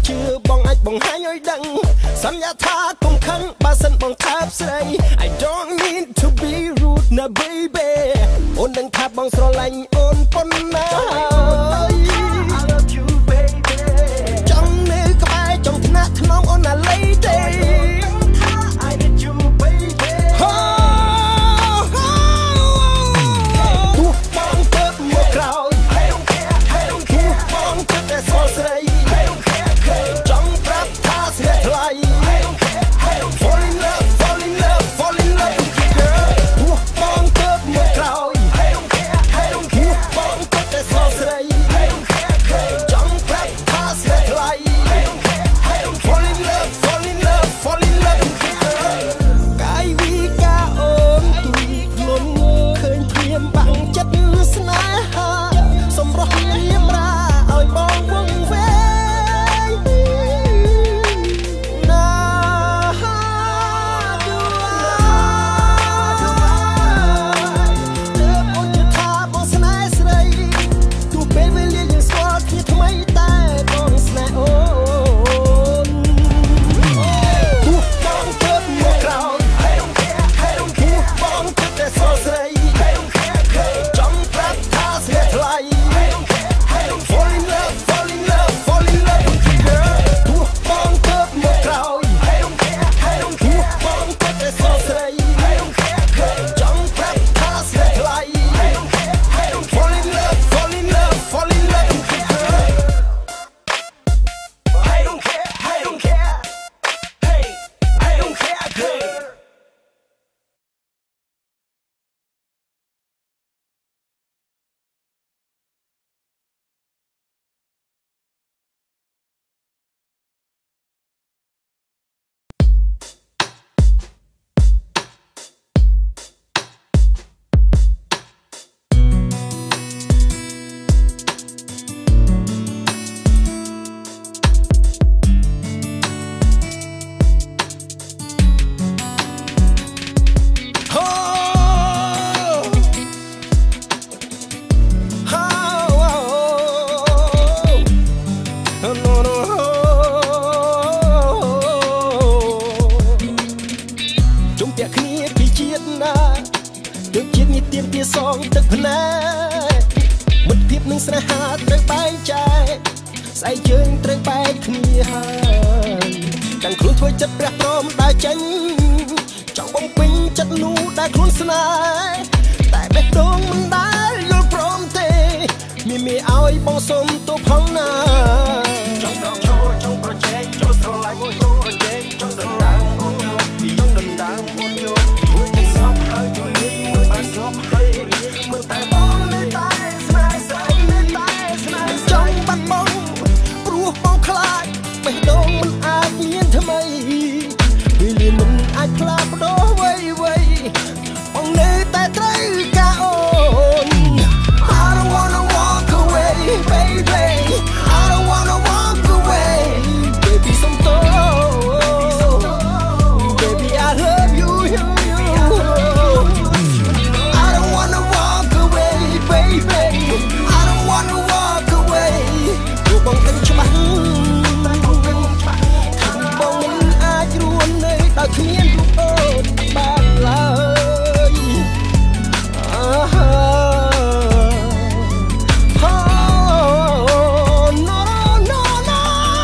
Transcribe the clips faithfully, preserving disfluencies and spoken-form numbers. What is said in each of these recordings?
เชื่อบังไอ้บังหายย้อยดังสัญญาท่าคงขังบาสันบังทับใส่ I don't need to be rude นะ baby โอนดังทับบังสโลไลน์โอนปนนะจังเนื้อกายจังหน้าทน้องโอนน่ะ lady I need you baby ตัวมองเกิดเมื่อคราวตัวมองเกิดแต่สดใสจังปรับท่าเสียทลาย fall in love fall in love fall in love girl ตัวมองเกิดเมื่อคราวตัวมองเกิดแต่สดใสจังปรับท่าเสียทลาย fall in love fall in love fall in love girl กายวิกาโอนตุยล้นเคยเพียมบังจัดสนาหาสมรสเลียมราเอาบองวงเวงนาดูเดิมอนจะทาบองสนายสไรตูเป็นเวลียังสวอตที่ทำไมแต่บองสนายโอนตูบองเกิดเมื่อคราวตูบองเกิดแต่สดใสจังปรับท่าเสียทลาย fall in love fall in love fall in love girl ตัวมองเกิดเมื่อคราวตัวมองเกิดแต่สดใสจังปรับท่าเสียทลาย fall in love fall in love fall in love girl I don't care I don't care hey I don't care girl โอ้ no no จงเปียกគ្នាពីជាតិណាទឹកជាតិនេះទៀមទាសងទឹកភ្នែកមិត្តភាពនឹងស្នេហាត្រូវបែងចែកស្អែកយើងត្រូវបែកគ្នាហើយកាន់ខ្លួនធ្វើចិត្តព្រះព្រមដើរចេញចង់បំពេញចិត្តនោះដែលខ្លួនស្នេហ៍តែបេះដូងមិនដែលយល់ព្រមទេមានមេឲ្យបងសុំទោសផងណាចង់ដល់ឈរចង់ប្រជែងចូលស្រឡាញ់មួយចូលប្រជែងចូលដណ្ដើមអូនយកពីចង់ដណ្ដើមអូនយកជួយឲ្យស្បហើយជួយមិនបានស្បហើយមិនតែបងនៅតែស្នេហ៍ស្អីនៅតែស្នេហ៍ចង់បាត់បង់ព្រោះបងខ្លាចបេះដូងមិនអាចមានថ្មីពេលនេះមិនអាចផ្លាស់ប្ដូរអ្វីអ្វីបងនៅតែត្រូវការអូន I don't wanna walk away baby I don't wanna walk away baby some baby I love you you you I don't wanna walk away baby I don't wanna walk away ព្រោះបងដឹងច្បាស់បងមិនអាចរស់នៅដោយគ្មានរូបអូនបានឡើយ oh no no no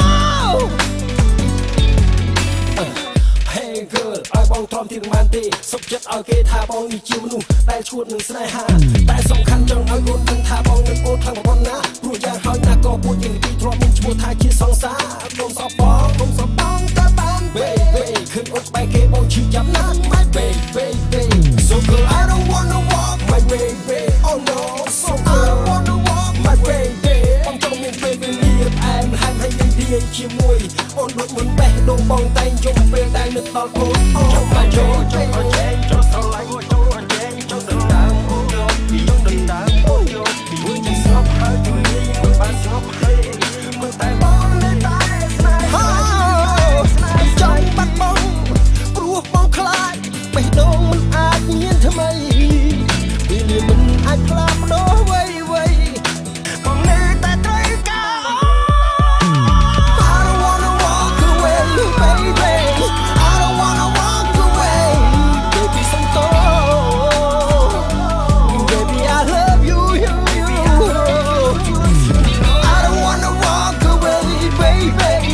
hey girl ឲ្យបងទ្រាំទីមិនបានទេសុខចិត្តឲ្យគេថាបងនេះជាមនុស្សដែលឈួតនឹងស្នេហាតែសំខាន់ចង់ឲ្យខ្លួនដឹងថាបងនឹងអូនខ្លាំងប៉ុណ្ណាព្រោះយ៉ាងហើយណាក៏ពួតយើងទីទ្រាំមានឈ្មោះថាជាសង្សារកុំសបបងកុំសបបងក៏បាន baby ឃើញអូនបែកគេបងឈឺចាប់ណាស់ my baby baby so girl I don't wanna walk my baby oh no so girl I wanna walk my baby បងចង់មានពេលវេលាផ្អែមហាមឲ្យយើងនិយាយជាមួយអូនដូចមុនបេះដូងបងតែងជុំពេលដែលនឹកដល់អូនចង់បានចូលចូលប្រជែងចូលស្រឡាញ់ចូលប្រជែងចូលដណ្ដើមអូនយកពីយកដណ្ដើមអូនយកពីជួយជាស្បហើយជួយមិនបានស្បហើយមិនតែបងនៅតែស្នេហ៍ចង់បាត់បង់ព្រោះបងខ្លាចបេះដូងមិនអាចមានថ្មីពេលនេះមិនអាចផ្លាស់ប្ដូរអ្វីអ្វីបងនៅតែត្រូវការ I don't wanna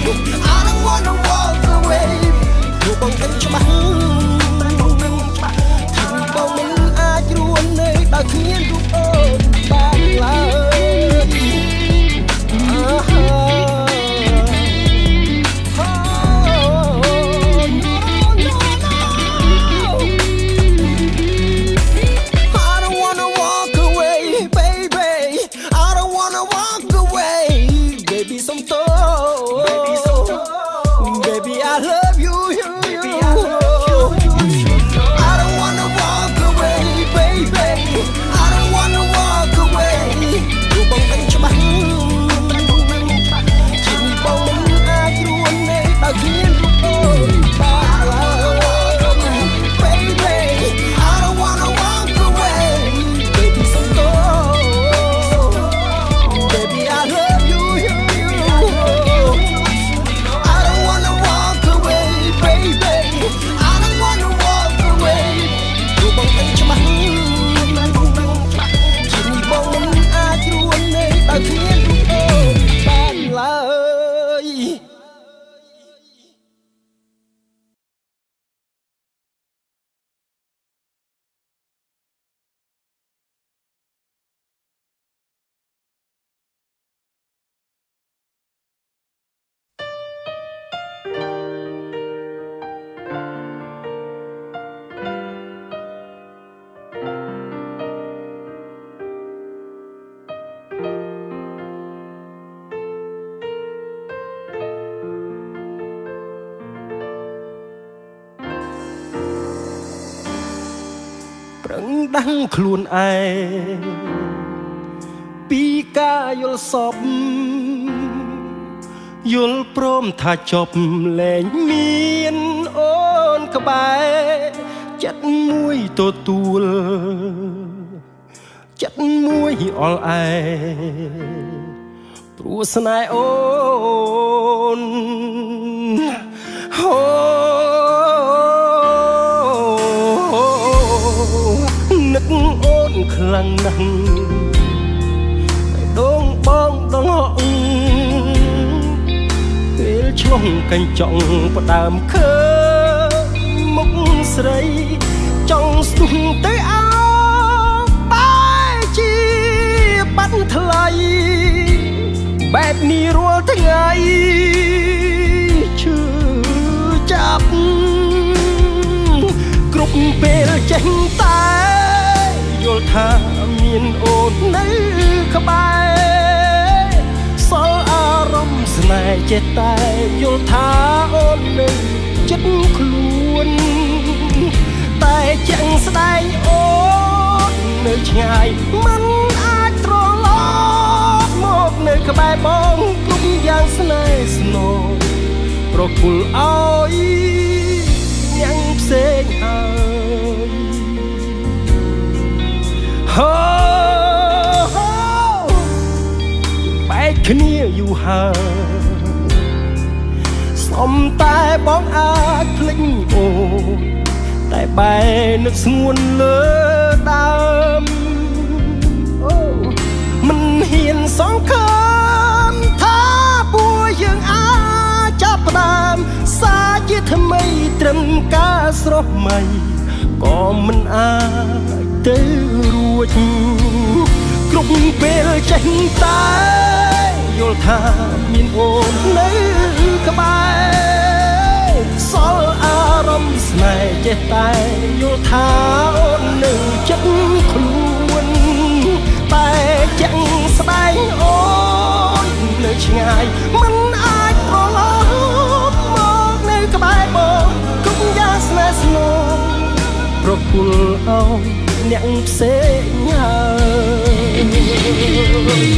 I don't wanna walk away ព្រោះបងដឹងច្បាស់ថាបងមិនអាចរួននៅដោយគ្មានរូបអូនបានឡើយ ប្រឹងដឹងខ្លួនឯងពីការយល់សពយល់ព្រមថាចប់លែងមានអូនក្បែរចិត្តមួយទទួលចិត្តមួយអល់អែព្រោះស្នេហ៍អូនអូនឹកអូនខ្លាំងណាស់ដងបងដងហក់ពេលឆ្លងកញ្ចក់ផ្ដើមឃើញមុខស្រីចង់ស្ទុះទៅអោបែជាបាត់ថ្លៃបែបនេះរាល់ថ្ងៃឈឺចាប់គ្រប់ពេលចេះតែយល់ថាមានអូននៅក្បែរសល់អារម្មណ៍ស្នេហ៍ចេះតែយល់ថាអូននៅចិត្តខ្លួនតែជាក់ស្ដែងអូននៅឆ្ងាយមិនអាចត្រឡប់មកនៅក្បែរបងគ្រប់យ៉ាងស្នេហ៍ស្នូប្រគល់ឲ្យយ៉ាងផ្សេងហើយហូបែកគ្នាយូរហើយសំតែបងអាចភ្លេចអូនតែបែនឹកស្ងួនលើដើមអូមិនហ៊ានសង្ឃឹមថាពួកយើងអាចចាប់ផ្ដើមសារជាថ្មីត្រឹមការស្រស់ថ្មីក៏មិនអាចទៅរួចគ្រប់ពេលចេះតែយល់ថាមានអូននៅក្បែរសល់អារម្មណ៍ស្នេហ៍ចេះតែយល់ថាអូននៅចិត្តខ្លួនតែជាក់ស្ដែងអូននៅឆ្ងាយមិនអាចត្រឡប់មកនៅក្បែរបងគ្រប់យ៉ាងស្នេហ៍ស្នូប្រគល់ឲ្យអ្នកផ្សេងហើយ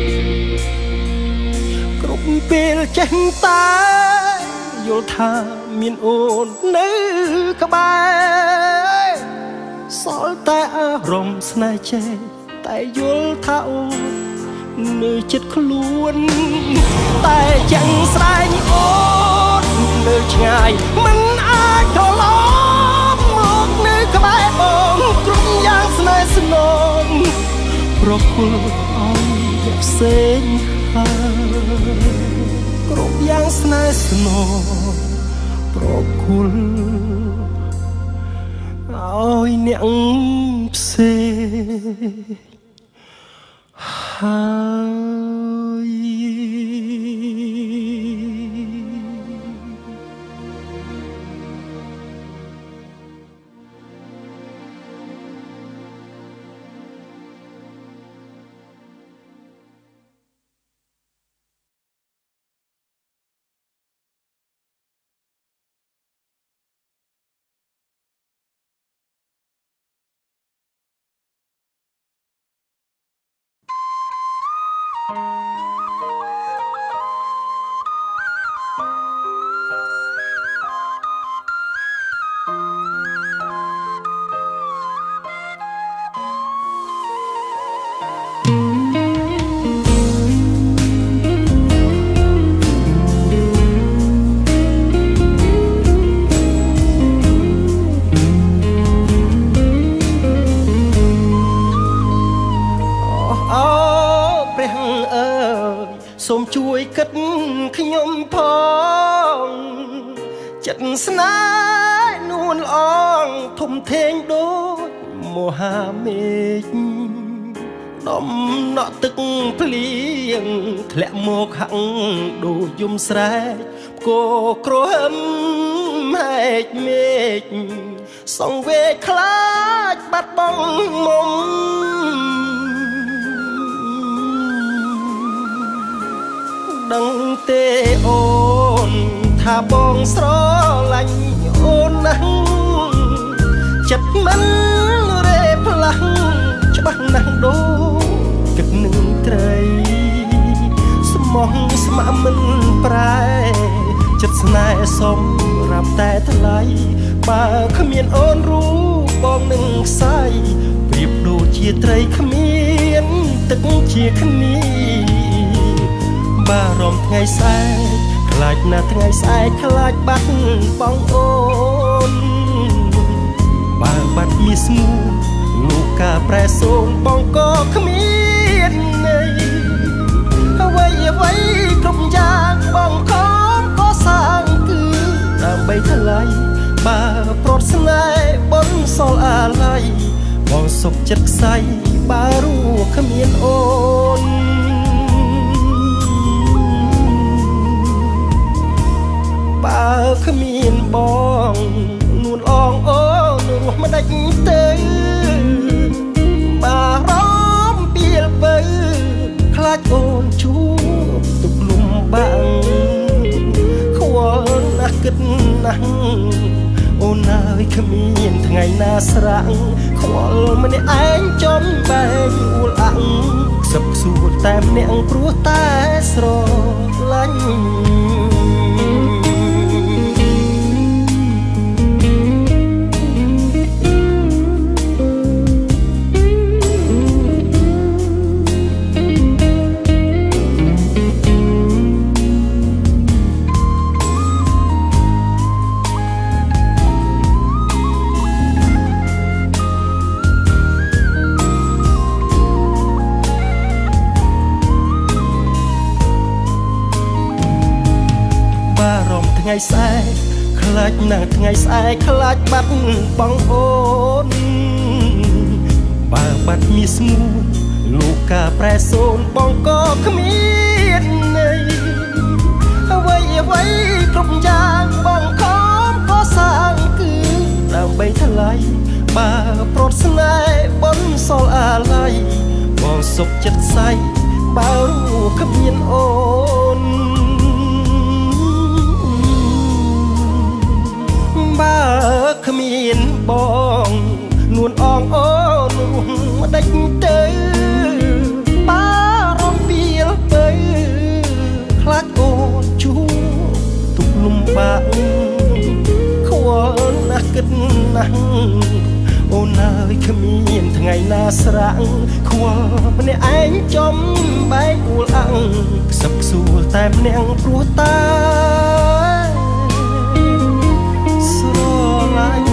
ពេលចេះតែយល់ថាមានអូននៅក្បែរសល់តែអារម្មណ៍ស្នេហ៍ចេះតែយល់ថាអូននៅចិត្តខ្លួនតែយ៉ាងស្រែងអូននៅឆ្ងាយមិនអាចត្រឡប់មកនៅក្បែរបងគ្រប់យ៉ាងស្នេហ៍ស្នងប្រគល់ឲ្យអ្នកផ្សេងហើយគ្រប់យ៉ាងស្នេហ៍ស្នងប្រគល់ឲ្យអ្នកផ្សេងហើយសូមជួយគិតខ្ញុំផងចិត្តស្នេហ៍នួនល្អងធំធេងដូចមហាមេឃដំណក់ទឹកភ្លៀងធ្លាក់មកហាក់ដូចយំស្រែកគោក្រហមហែកមេឃសង្វេគខ្លាចបាត់បង់មុំដឹងទេអូនថាបងស្រឡាញ់អូនណាស់ចិត្តមិនរេផ្លាស់ច្បាស់ណាស់ដូចគិតនឹងត្រីស្មោះស្ម័គ្រមិនប្រែចិត្តស្នេហ៍សម្រាប់តែថ្លៃបើគ្មានអូនរូបបងនឹងខ្សែប្រៀបដូចជាត្រីគ្មានទឹកជាគ្នាបារម្ភថ្ងៃស្អែកខ្លាចណាស់ថ្ងៃស្អែកខ្លាចបាត់បងអូនបើបាត់មាសស្ងួនលោកកាប្រែសូនបងក៏គ្មានន័យអ្វីអ្វីគ្រប់យ៉ាងបងខំក៏សាងគឺដើម្បីថ្លៃបើប្រត់ស្នេហ៍បុនសល់អាឡ័យបងសុខចិត្តខ្សែបើรู้គ្មានអូនបើគ្មានបងនួនអងអូនរស់មិនដាច់ទៅបារម្ភពីលបើខ្លាចអូនជួបទុកលំបាំងខ្វល់ណាស់គិតណាស់អូនហើយគ្មានថ្ងៃណាស្រាំងខ្វល់ម្នាក់ឯងចំបែកអួលអាំងខ្សឹបខ្សួលតែម្នាក់ព្រោះតែស្រឡាញ់ថ្ងៃស្អែកខ្លាចណាស់ថ្ងៃស្អែកខ្លាចបាត់បងអូនបើបាត់មាសស្ងួនលោកកាប្រែសូនបងក៏គ្មានន័យអ្វីអ្វីគ្រប់យ៉ាងបងខំក៏សាងគឺដើម្បីថ្លៃបើប្រត់ស្នេហ៍បុនសល់អាឡ័យបងសុខចិត្តស្អែកបើรู้គ្មានអូនបើគ្មានបងនួនអងអូនរស់មិនដាច់ទៅបារម្ភពីលបើខ្លាចអូនជួបទុកលំបាកគិតណាស់អូនអើយគ្មានថ្ងៃណាស្រាំងខ្វល់ម្នាក់ឯងចំបែកអួលអាំងខ្សឹបខ្សួលតែម្នាក់ព្រោះតែស្រឡាញ់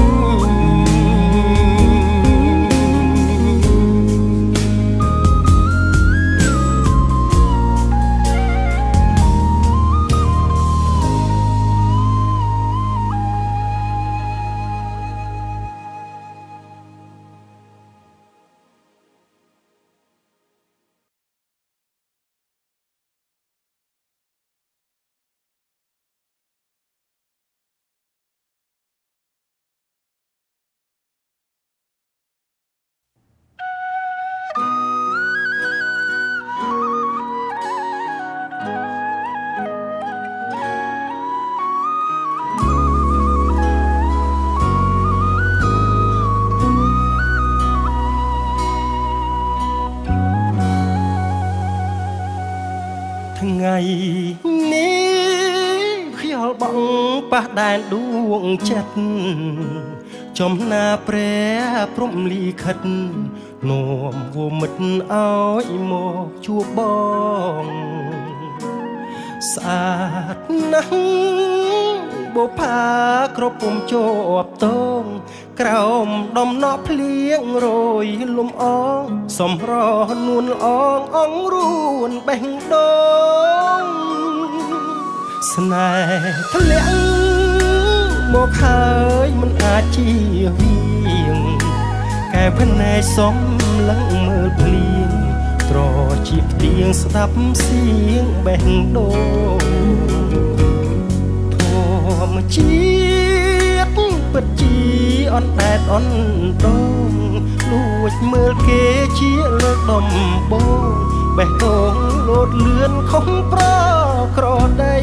ថ្ងៃនេះខ្យល់បងប៉ះដែនដួងចិត្តចំណាព្រះព្រំលីខិតនាំវមិត្តឲ្យមកជួបបងស្អាតណាស់បុផាក្រពុំជាប់តងក្រោមដំណក់ភ្លៀងរយលំអងសំរោះនួនអងអងរួនបេះដូងស្នេហ៍ធ្លាក់មកហើយមិនអាចជៀសវាងកែភ្នែកសំឡឹងមើលភ្លៀងត្រជាផ្ទៀងស្ដាប់សៀងបេះដូងធម្មជាតិពិតជាអន់ដែតអន់ដងលួចមើលគេជាលើកដំបងបេះដូងលោតលឿនខុសប្រក្រដី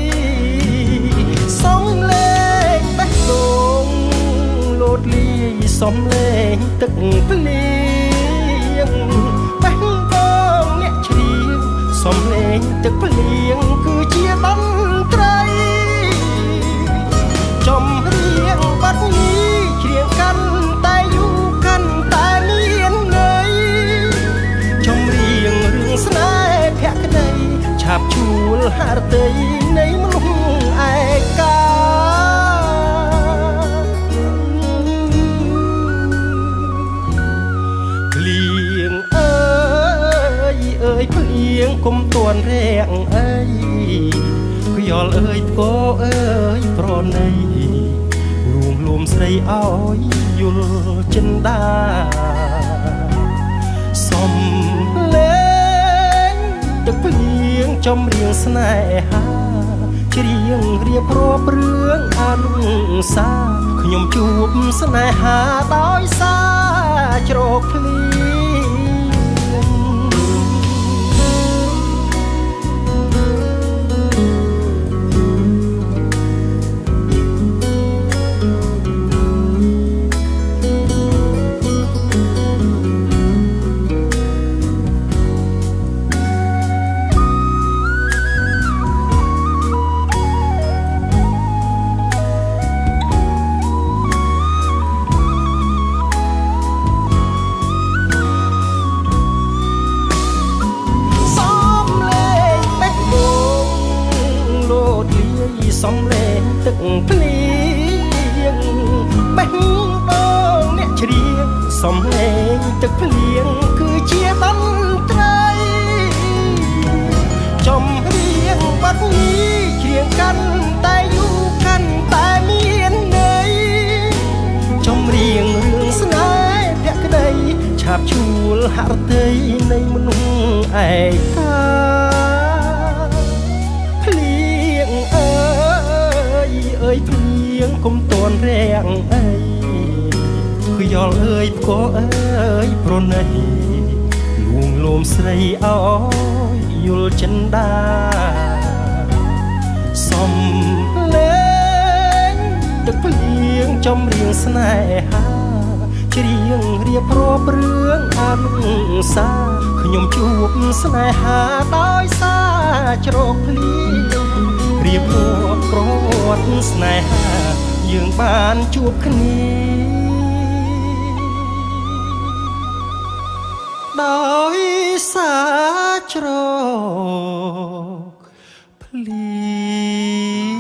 សំលេងបេះដូងលោតលីសំលេងទឹកភ្លៀងបេះដូងអ្នកជ្រៀងសំលេងទឹកភ្លៀងគឺជាតន្ត្រីចំរៀងបាត់នេះជ្រៀងកាន់តែយូរកាន់តែមានន័យចំរៀងរឿងស្នេហ៍ភក្តីឆាប់ជួលហារតីនៃមនុស្សឯកាភ្លៀងអើយអើយភ្លៀងគុំតួនរាំងអីខ្យល់អើយផ្គរអើយប្រណីលួងលួមស្រីឲ្យយល់ចិនដាសំលេងទឹកភ្លៀងចំរៀងស្នេហាច្រៀងរៀបរាប់រឿងអនុសាខ្ញុំជួបស្នេហាដោយសារជ្រោកភ្លៀងសំលេងទឹកភ្លៀងបេះដូងអ្នកជ្រៀងសំលេងទឹកភ្លៀងគឺជាតន្ត្រីចំរៀងបាត់នេះជ្រៀងកាន់តែយូរកាន់តែមានន័យចំរៀងរឿងស្នេហ៍ភក្តីឆាប់ជួលហឫទ័យនៃមនុស្សឯកាអើយភ្លៀងគុំតួនរាំងអីខ្យល់អើយផ្គរអើយប្រណីលួងលោមស្រីឲ្យយល់ចិនដាសំលេងទឹកភ្លៀងចំរៀងស្នេហាច្រៀងរៀបរាប់រឿងអនុសាខ្ញុំជួបស្នេហាដោយសារជ្រោកភ្លៀងរៀបរាប់ប្រវត្តិស្នេហាយើងបានជួបគ្នាដោយសារច្រកភ្លៀង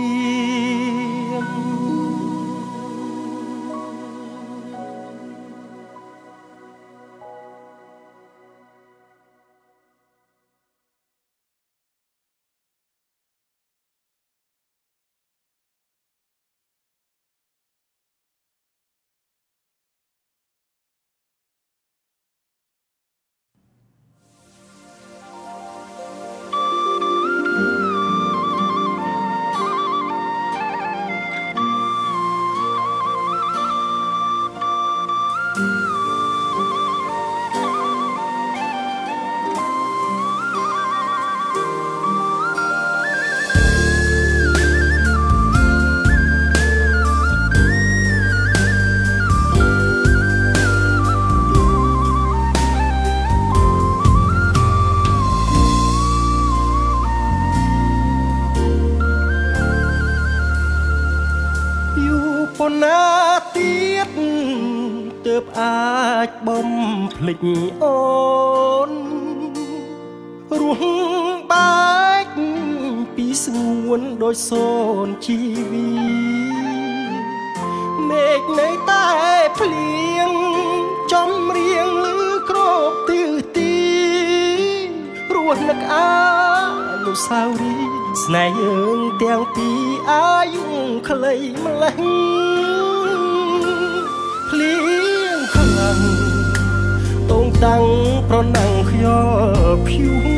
ប៉ុណ្ណាទៀតទើបអាចបំភ្លេចអូនរស់បែកពីស្ងួនដោយសូនជីវីមេឃនៅតែភ្លៀងចំរៀងលឺគ្របទិសទីរស់នឹកអានុស្សាវរីយ៍ស្នេហ៍យើងទាំងពីរអាយុខ្លីម្លេះភ្លៀងខ្លាំងតងតាំងប្រណាំងខ្យល់ភៀវ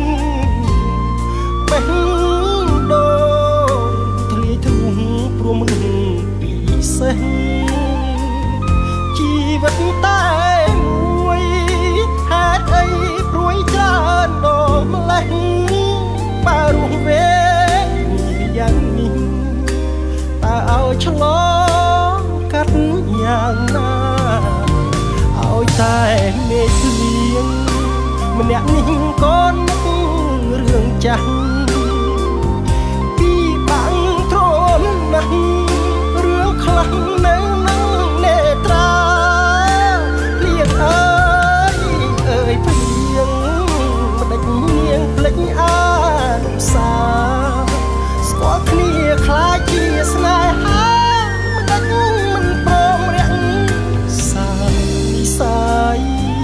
បេះដូងធ្លាយធ្លុះព្រមនឹងពិសេសជីវិតតែមួយហេតុអីព្រួយច្រើនដល់ម្លេះបើរស់វែងយ៉ាងនេះតើឲ្យឆ្លងកាត់យ៉ាងណាឲ្យតែមេឃភ្លៀងម្នាក់នេះក៏នឹករឿងចាស់ពីបាំងទ្រាំណាស់រឿងខ្លះនៅនឹងនេត្រាភ្លៀងអើយអើយភ្លៀងមិនដេចនាងភ្លេចអានុស្សាស្គាល់គ្នាខ្លាចជាស្នេហាមិនដេចមិនព្រមរាក់សានិសាយ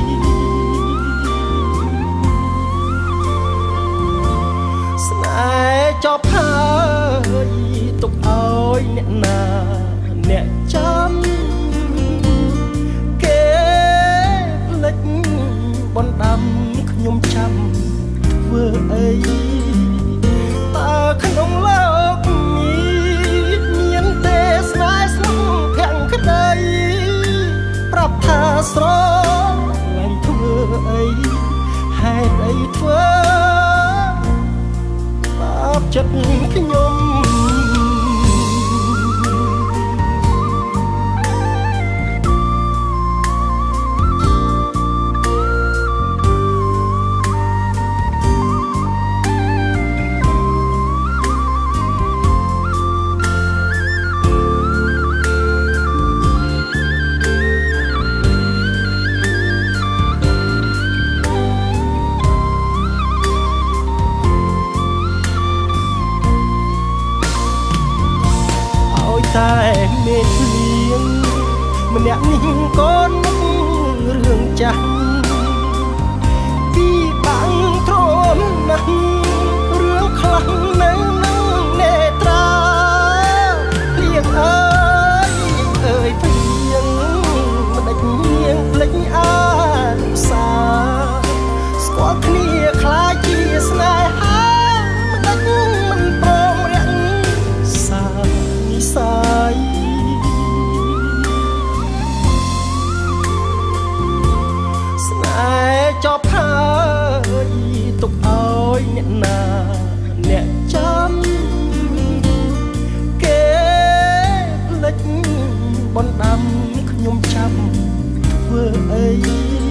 ស្នេហ៍ចប់ហើយទុកឲ្យអ្នកណាអ្នកចាំគេភ្លេចបណ្ដាំខ្ញុំចាំធ្វើអីតើក្នុងលោកនេះមានទេស្នេហ៍ស្នងភក្តីប្រាប់ថាស្រឡាញ់ធ្វើអីហេតុអីធ្វើបាបចិត្តខ្ញុំតែមេឃភ្លៀងម្នាក់នេះក៏នឹករឿងចាស់ពីបាំងទ្រាំណាស់រឿងខ្លះនៅនឹងនេត្រាភ្លៀងអើយអើយភ្លៀងមិនដេចនាងភ្លេចអានុស្សាស្គាល់គ្នាខ្លាចជាស្នេហាមិនដេចមិនព្រមរាក់សានិសាយស្នេហ៍ចប់ហើយទុកឲ្យអ្នកណាអ្នកចាំគេភ្លេចបណ្ដាំខ្ញុំចាំធ្វើអី